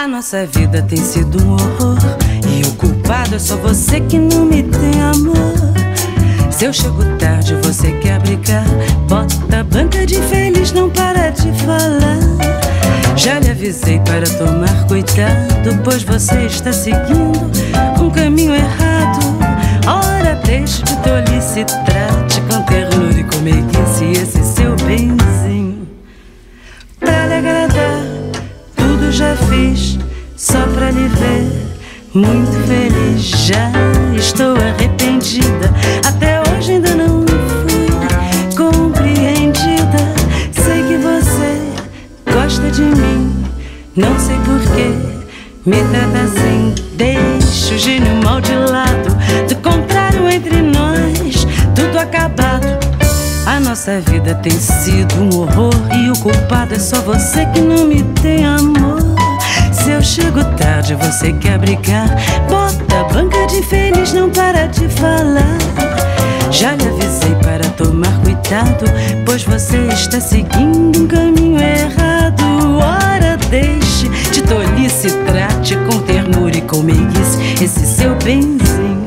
A nossa vida tem sido um horror e o culpado é só você que não me tem amor. Se eu chego tarde você quer brigar, bota a banca de infeliz, não para de falar. Já lhe avisei para tomar cuidado, pois você está seguindo um caminho errado. Ora, deixe de tolice, trate com ternura e com meiguice esse seu benzinho. Pra lhe agradar, tudo já fiz, só pra lhe ver muito feliz. Já estou arrependida, até hoje ainda não fui compreendida. Sei que você gosta de mim, não sei porquê me trata assim. Deixa o gênio mal de lado, do contrário entre nós tudo acabado. A nossa vida tem sido um horror e o culpado é só você que não me tem amor. Se eu chego tarde você quer brigar, bota a banca de infeliz, não para de falar. Já lhe avisei para tomar cuidado, pois você está seguindo um caminho errado. Ora, deixe de tolice, trate com ternura e com meiguice esse seu benzinho.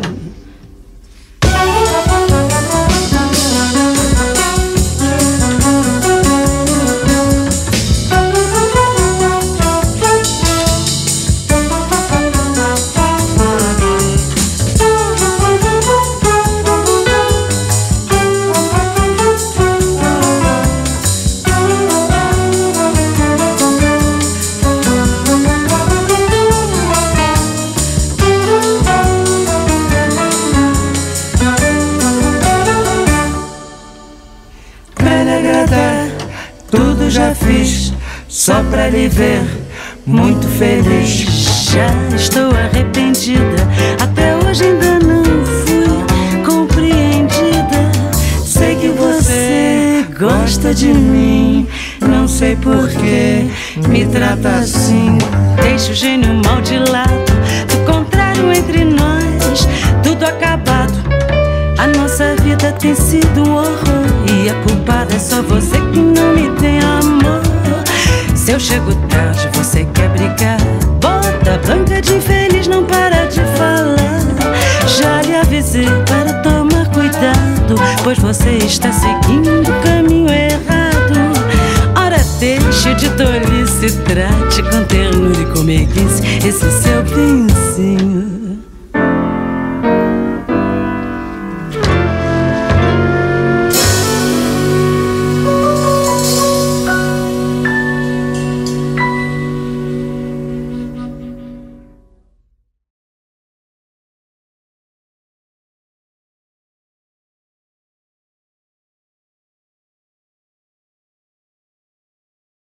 Tudo já fiz, só pra lhe ver muito feliz. Já estou arrependida, até hoje ainda não fui compreendida. Sei que você gosta de mim, não sei porquê me trata assim. Deixa o gênio mal de lado, do contrário entre nós tudo acabado. A nossa vida tem sido um horror e a culpada é só você que não me tem amor. Se eu chego tarde você quer brigar, bota a banca de infeliz, não para de falar. Já lhe avisei para tomar cuidado, pois você está seguindo o caminho errado. Ora, deixe de tolice, trate com ternura e com meiguice esse seu bem.